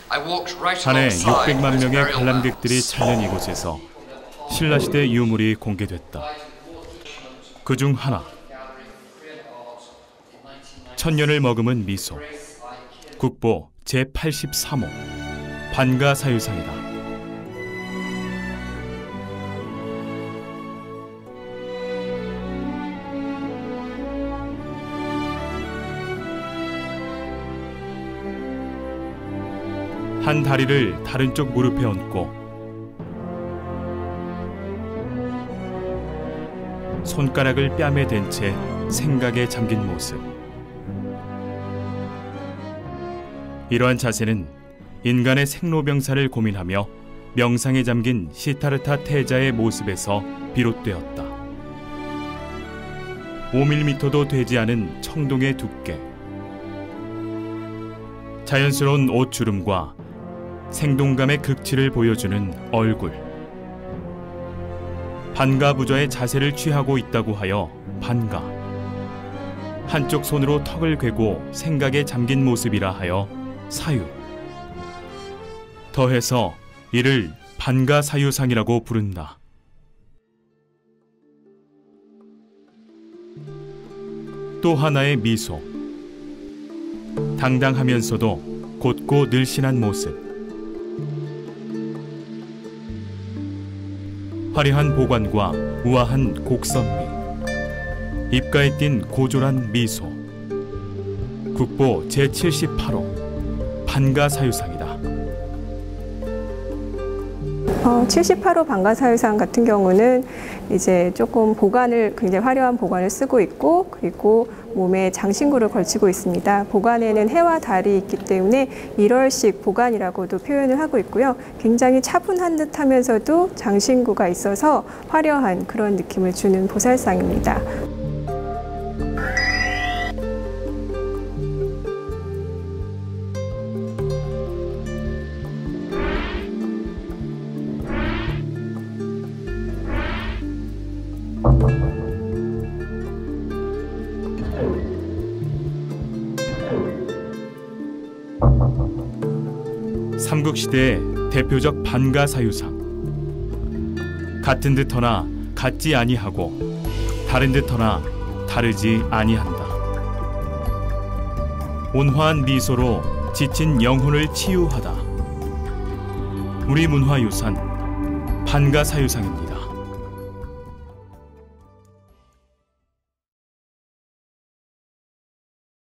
한 해 600만 명의 관람객들이 찾는 이곳에서 신라시대 유물이 공개됐다. 그중 하나, 천년을 머금은 미소, 국보 제83호 반가사유상이다. 한 다리를 다른 쪽 무릎에 얹고 손가락을 뺨에 댄 채 생각에 잠긴 모습. 이러한 자세는 인간의 생로병사를 고민하며 명상에 잠긴 시타르타 태자의 모습에서 비롯되었다. 5mm도 되지 않은 청동의 두께, 자연스러운 옷주름과 생동감의 극치를 보여주는 얼굴. 반가부좌의 자세를 취하고 있다고 하여 반가, 한쪽 손으로 턱을 괴고 생각에 잠긴 모습이라 하여 사유. 더해서 이를 반가사유상이라고 부른다. 또 하나의 미소. 당당하면서도 곧고 늘씬한 모습. 화려한 보관과 우아한 곡선미, 입가에 띈 고졸한 미소. 국보 제78호 반가사유상이다. 78호 반가사유상 같은 경우는 이제 조금 보관을, 굉장히 화려한 보관을 쓰고 있고, 그리고 몸에 장신구를 걸치고 있습니다. 보관에는 해와 달이 있기 때문에 일월식 보관이라고도 표현을 하고 있고요. 굉장히 차분한 듯 하면서도 장신구가 있어서 화려한 그런 느낌을 주는 보살상입니다. 삼국시대의 대표적 반가사유상. 같은 듯하나 같지 아니하고 다른 듯하나 다르지 아니한다. 온화한 미소로 지친 영혼을 치유하다. 우리 문화유산 반가사유상입니다.